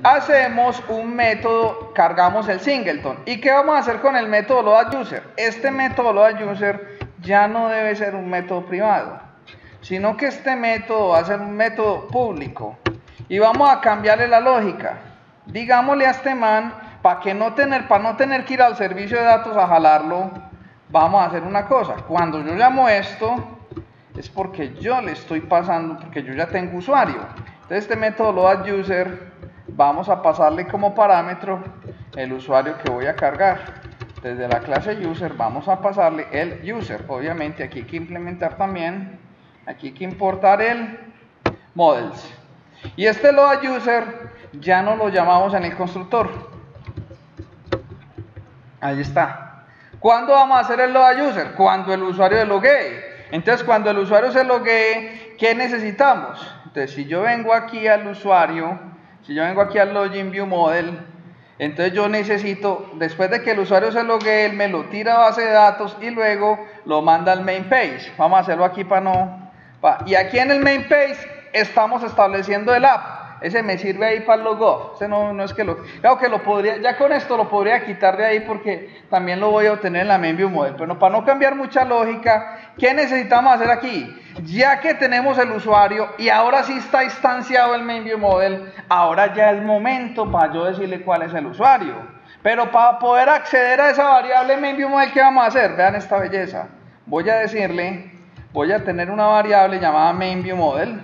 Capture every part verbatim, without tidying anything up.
hacemos un método, cargamos el singleton. ¿Y qué vamos a hacer con el método load user? Este método load user ya no debe ser un método privado, sino que este método va a ser un método público. Y vamos a cambiarle la lógica. Digámosle a este man, para que no tener, para no tener que ir al servicio de datos a jalarlo, vamos a hacer una cosa. Cuando yo llamo esto, es porque yo le estoy pasando, porque yo ya tengo usuario. Entonces este método load user, vamos a pasarle como parámetro el usuario que voy a cargar. Desde la clase user vamos a pasarle el user. Obviamente aquí hay que implementar también, aquí hay que importar el models. Y este load user ya no lo llamamos en el constructor. Ahí está. ¿Cuándo vamos a hacer el load user? Cuando el usuario se loguee. Entonces cuando el usuario se loguee, ¿qué necesitamos? Entonces si yo vengo aquí al usuario, si yo vengo aquí al login view model, entonces yo necesito, después de que el usuario se loguee, él me lo tira a base de datos y luego lo manda al main page. Vamos a hacerlo aquí para no... Pa, y aquí en el main page estamos estableciendo el app. Ese me sirve ahí para el logoff. Ese no, no es que lo... Claro que lo podría, ya con esto lo podría quitar de ahí porque también lo voy a obtener en la main view model. Pero para no cambiar mucha lógica, ¿qué necesitamos hacer aquí? Ya que tenemos el usuario y ahora sí está instanciado el main view model, ahora ya es momento para yo decirle cuál es el usuario. Pero para poder acceder a esa variable main view model, ¿qué vamos a hacer? Vean esta belleza. Voy a decirle, voy a tener una variable llamada main view model.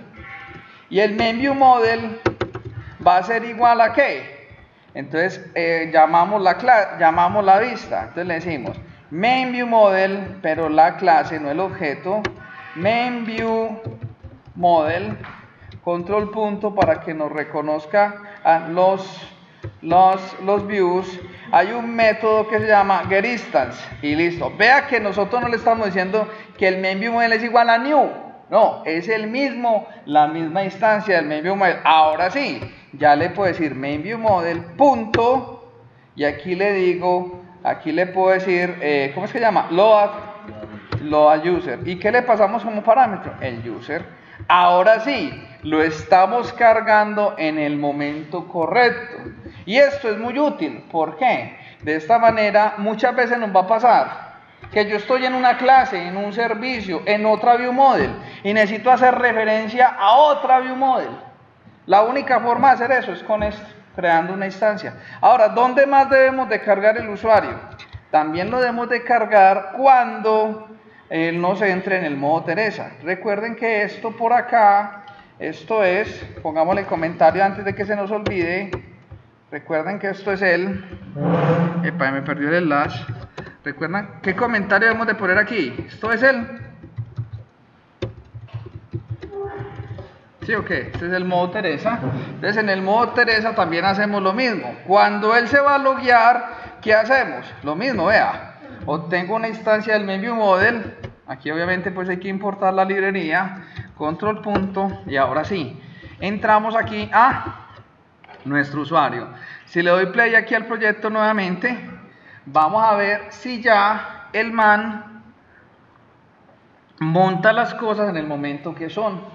Y el main view model va a ser igual a ¿qué? Entonces eh, llamamos, la llamamos la vista. Entonces le decimos main view model, pero la clase, no el objeto. Main view model, control punto para que nos reconozca a los, los, los views. Hay un método que se llama getInstance y listo. Vea que nosotros no le estamos diciendo que el main view model es igual a new. No, es el mismo, la misma instancia del main view model. Ahora sí, ya le puedo decir main view model punto y aquí le digo, aquí le puedo decir, eh, ¿cómo es que se llama? Load, load user. ¿Y qué le pasamos como parámetro? El user. Ahora sí, lo estamos cargando en el momento correcto. Y esto es muy útil. ¿Por qué? De esta manera muchas veces nos va a pasar que yo estoy en una clase, en un servicio, en otra view model y necesito hacer referencia a otra view model. La única forma de hacer eso es con esto, creando una instancia. Ahora, ¿dónde más debemos de cargar el usuario? También lo debemos de cargar cuando él nos entre en el modo Teresa. Recuerden que esto por acá, esto es, pongámosle comentario antes de que se nos olvide. Recuerden que esto es el, epa, me perdió el slash. ¿Recuerdan qué comentario debemos de poner aquí? Esto es el... ¿Sí o qué? Este es el modo Teresa. Entonces en el modo Teresa también hacemos lo mismo. Cuando él se va a loguear, ¿qué hacemos? Lo mismo, vea. Obtengo una instancia del main view model. Aquí obviamente pues hay que importar la librería. Control punto. Y ahora sí. Entramos aquí a nuestro usuario. Si le doy play aquí al proyecto nuevamente, vamos a ver si ya el man monta las cosas en el momento que son.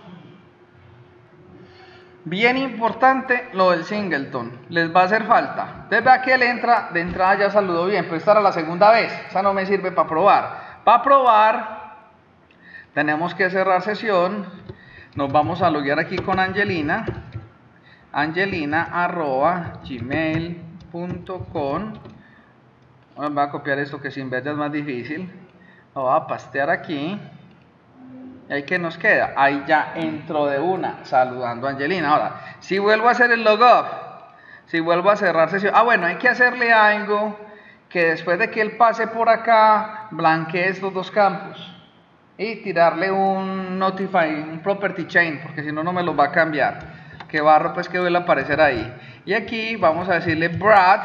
Bien importante lo del singleton, les va a hacer falta. Entonces vea que él entra, de entrada ya saludó bien, pero esta era la segunda vez, esa no me sirve para probar. Para probar, tenemos que cerrar sesión, nos vamos a loguear aquí con Angelina, angelina arroba gmail punto com. Voy a copiar esto que sin vez es más difícil, lo voy a pastear aquí. ¿Y ahí qué nos queda? Ahí ya entro de una, saludando a Angelina. Ahora, si vuelvo a hacer el logoff, si vuelvo a cerrar sesión, ah bueno, hay que hacerle algo que después de que él pase por acá, blanquee estos dos campos y tirarle un notify, un property chain, porque si no, no me los va a cambiar. Que barro pues que vuelva a aparecer ahí. Y aquí vamos a decirle brad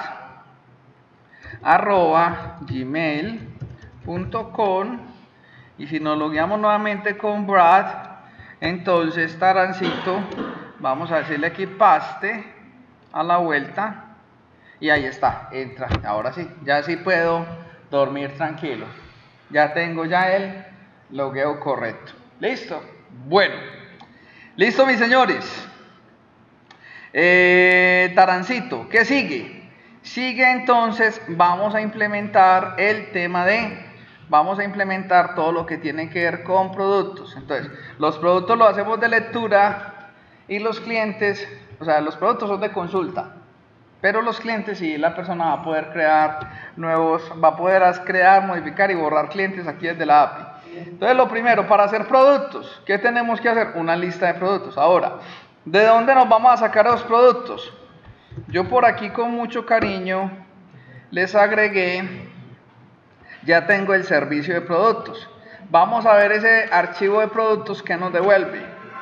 arroba gmail punto com. Y si nos logueamos nuevamente con Brad, entonces Tarancito, vamos a decirle aquí paste a la vuelta y ahí está, entra. Ahora sí, ya sí puedo dormir tranquilo. Ya tengo ya el logueo correcto. ¿Listo? Bueno, listo mis señores. Eh, Tarancito, ¿qué sigue? Sigue entonces, vamos a implementar el tema de, vamos a implementar todo lo que tiene que ver con productos. Entonces, los productos los hacemos de lectura y los clientes, o sea, los productos son de consulta, pero los clientes sí, la persona va a poder crear nuevos, va a poder crear, modificar y borrar clientes aquí desde la A P I. Entonces, lo primero, para hacer productos, ¿qué tenemos que hacer? Una lista de productos. Ahora, ¿de dónde nos vamos a sacar los productos? Yo por aquí con mucho cariño les agregué, ya tengo el servicio de productos. Vamos a ver ese archivo de productos que nos devuelve.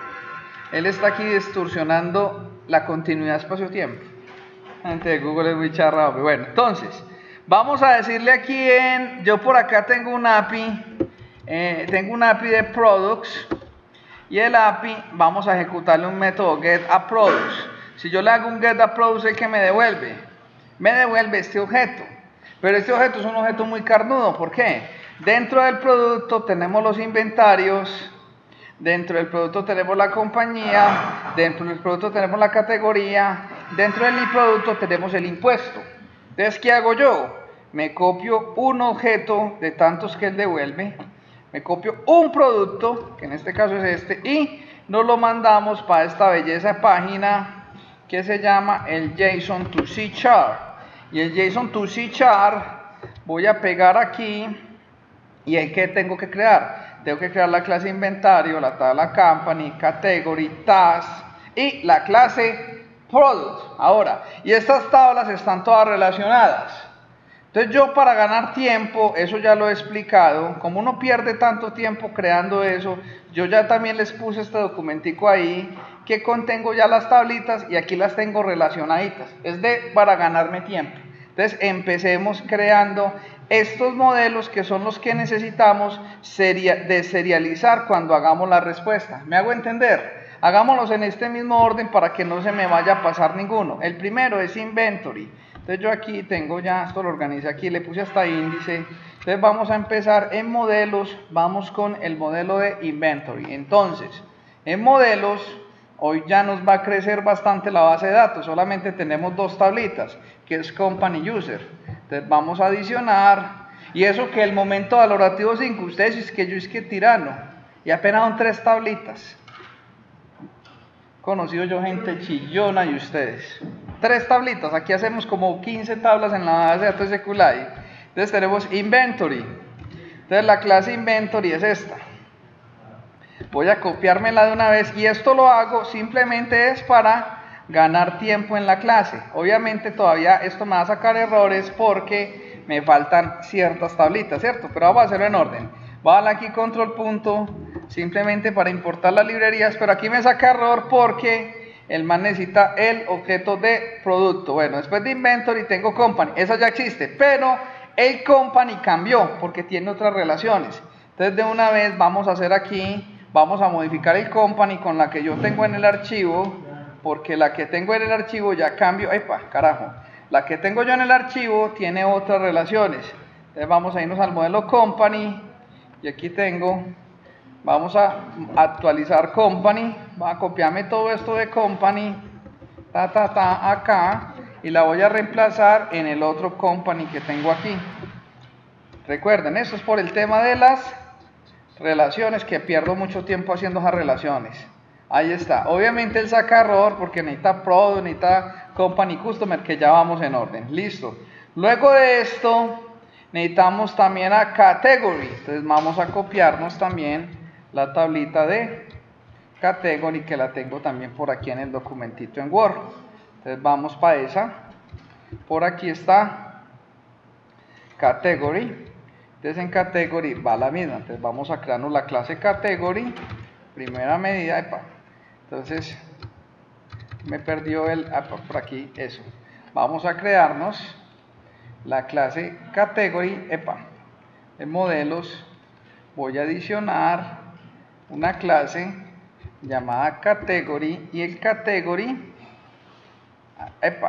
Él está aquí distorsionando la continuidad espacio-tiempo. La gente de Google es muy charrado. Bueno, entonces, vamos a decirle aquí en, yo por acá tengo un A P I, eh, tengo un A P I de products, y el A P I vamos a ejecutarle un método getAppRoducts. Si yo le hago un getAppRoducts, ¿qué me devuelve? Me devuelve este objeto. Pero este objeto es un objeto muy carnudo. ¿Por qué? Dentro del producto tenemos los inventarios, dentro del producto tenemos la compañía, dentro del producto tenemos la categoría, dentro del producto tenemos el impuesto. Entonces, ¿qué hago yo? Me copio un objeto de tantos que él devuelve, me copio un producto, que en este caso es este, y nos lo mandamos para esta belleza de página que se llama el JSON to C char. Y el JSON to C char voy a pegar aquí, y el que tengo que crear, tengo que crear la clase inventario, la tabla company, category, task y la clase product. Ahora, y estas tablas están todas relacionadas. Entonces yo, para ganar tiempo, eso ya lo he explicado, como uno pierde tanto tiempo creando eso, yo ya también les puse este documentico ahí, que contengo ya las tablitas y aquí las tengo relacionaditas, es de para ganarme tiempo. Entonces empecemos creando estos modelos que son los que necesitamos de serializar cuando hagamos la respuesta. ¿Me hago entender? Hagámoslos en este mismo orden para que no se me vaya a pasar ninguno. El primero es inventory. Entonces yo aquí tengo ya, esto lo organicé aquí, le puse hasta índice. Entonces vamos a empezar en modelos, vamos con el modelo de inventory. Entonces, en modelos, hoy ya nos va a crecer bastante la base de datos, solamente tenemos dos tablitas, que es company user. Entonces vamos a adicionar, y eso que el momento valorativo cinco, ustedes es que yo es que tirano, y apenas son tres tablitas. Conocido yo gente chillona y ustedes. Tres tablitas, aquí hacemos como quince tablas en la base de datos de SQLite. Entonces tenemos inventory. Entonces la clase inventory es esta. Voy a copiármela de una vez, y esto lo hago simplemente es para ganar tiempo en la clase. Obviamente todavía esto me va a sacar errores porque me faltan ciertas tablitas, ¿cierto? Pero vamos a hacerlo en orden. Voy a darle aquí control punto, simplemente para importar las librerías, pero aquí me saca error porque el man necesita el objeto de producto. Bueno, después de inventory tengo company, esa ya existe, pero el company cambió porque tiene otras relaciones. Entonces de una vez vamos a hacer aquí, vamos a modificar el company con la que yo tengo en el archivo, porque la que tengo en el archivo ya cambió, epa, carajo, la que tengo yo en el archivo tiene otras relaciones. Entonces vamos a irnos al modelo company, y aquí tengo, vamos a actualizar company, voy a copiarme todo esto de company, ta, ta, ta, acá, y la voy a reemplazar en el otro company que tengo aquí. Recuerden, esto es por el tema de las relaciones, que pierdo mucho tiempo haciendo esas relaciones. Ahí está. Obviamente él saca error porque necesita product, necesita company customer, que ya vamos en orden. Listo. Luego de esto necesitamos también a category. Entonces vamos a copiarnos también la tablita de category, que la tengo también por aquí en el documentito en Word. Entonces vamos para esa. Por aquí está category. Entonces en category va la misma. Entonces vamos a crearnos la clase category. Primera medida. Epa. Entonces me perdió el, epa, por aquí, eso. Vamos a crearnos la clase category. Epa. En modelos voy a adicionar una clase llamada category, y el category, epa,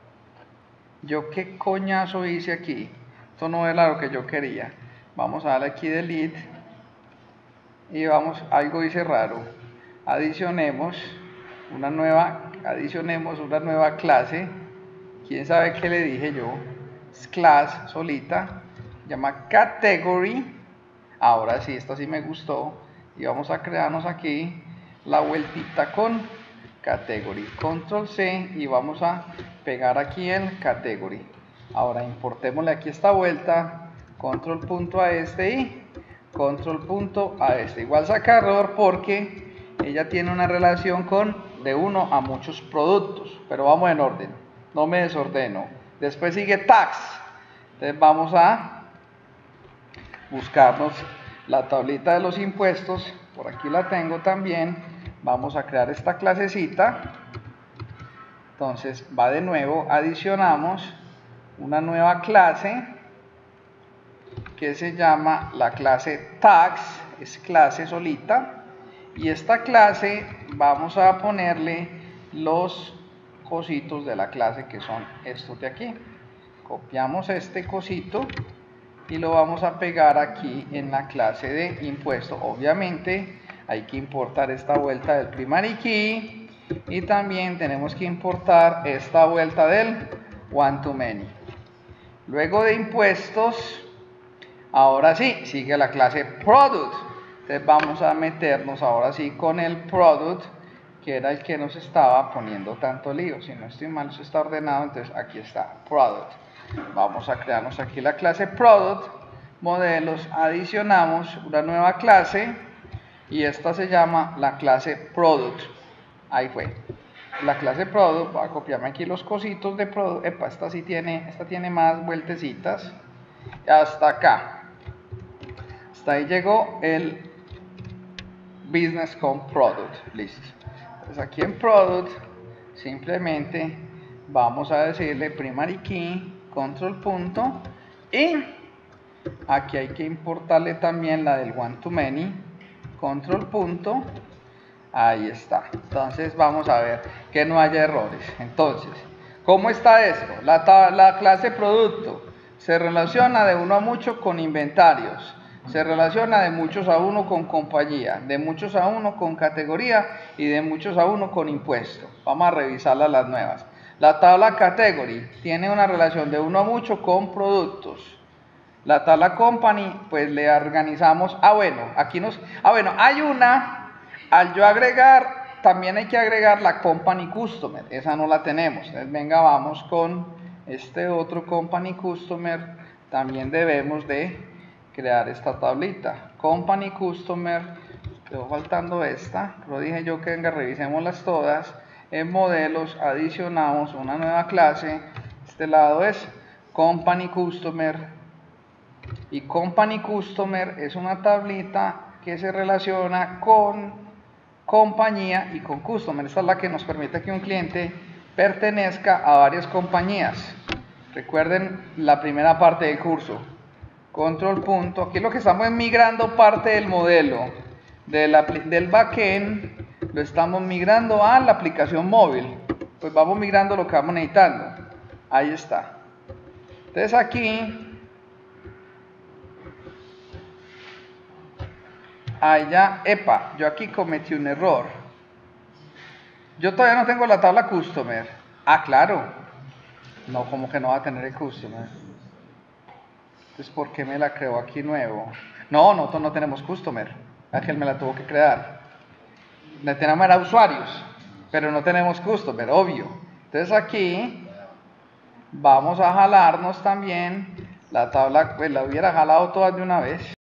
yo qué coñazo hice aquí, esto no era lo que yo quería. Vamos a darle aquí delete y vamos, algo hice raro, adicionemos una nueva adicionemos una nueva clase. Quién sabe qué le dije yo. Es class solita, llama category. Ahora sí, esta sí me gustó. Y vamos a crearnos aquí la vueltita con category. Control C y vamos a pegar aquí el category. Ahora importémosle aquí esta vuelta. Control punto a este y control punto a este. Igual saca error porque ella tiene una relación con de uno a muchos productos. Pero vamos en orden. No me desordeno. Después sigue tax. Entonces vamos a buscarnos la tablita de los impuestos. Por aquí la tengo también. Vamos a crear esta clasecita. Entonces va de nuevo, adicionamos una nueva clase que se llama la clase tax, es clase solita, y esta clase vamos a ponerle los cositos de la clase que son estos de aquí. Copiamos este cosito y lo vamos a pegar aquí en la clase de impuesto. Obviamente hay que importar esta vuelta del primary key y también tenemos que importar esta vuelta del one to many. Luego de impuestos, ahora sí, sigue la clase product. Entonces vamos a meternos ahora sí con el product, que era el que nos estaba poniendo tanto lío. Si no estoy mal, eso está ordenado, entonces aquí está, product. Vamos a crearnos aquí la clase product, modelos, adicionamos una nueva clase y esta se llama la clase product. Ahí fue. La clase product, voy a copiarme aquí los cositos de product. Epa, esta sí tiene, esta tiene más vueltecitas. Hasta acá. Hasta ahí llegó el business con product. Listo. Entonces aquí en product simplemente vamos a decirle primary key, control punto, y aquí hay que importarle también la del one to many, control punto. Ahí está. Entonces vamos a ver que no haya errores. Entonces, ¿cómo está esto? La, la clase producto se relaciona de uno a mucho con inventarios, se relaciona de muchos a uno con compañía, de muchos a uno con categoría y de muchos a uno con impuesto. Vamos a revisarlas las nuevas. La tabla category tiene una relación de uno a mucho con productos. La tabla company, pues le organizamos. Ah, bueno, aquí nos. Ah, bueno, hay una. Al yo agregar, también hay que agregar la company customer. Esa no la tenemos. Entonces, venga, vamos con este otro company customer. También debemos de crear esta tablita. Company customer. Quedó faltando esta. Lo dije yo que venga, revisémoslas todas. En modelos adicionamos una nueva clase. Este lado es company customer. Y company customer es una tablita que se relaciona con compañía y con customer. Esta es la que nos permite que un cliente pertenezca a varias compañías. Recuerden la primera parte del curso. Control punto. Aquí lo que estamos es migrando parte del modelo de la, del backend, lo estamos migrando a la aplicación móvil. Pues vamos migrando lo que vamos necesitando. Ahí está. Entonces aquí allá, epa, yo aquí cometí un error. Yo todavía no tengo la tabla customer. Ah, claro. No, como que no va a tener el customer. Entonces, ¿por qué me la creo aquí nuevo? No, nosotros no tenemos customer. Ángel me la tuvo que crear. La tenemos era usuarios, pero no tenemos customer, obvio. Entonces aquí vamos a jalarnos también la tabla, pues la hubiera jalado todas de una vez.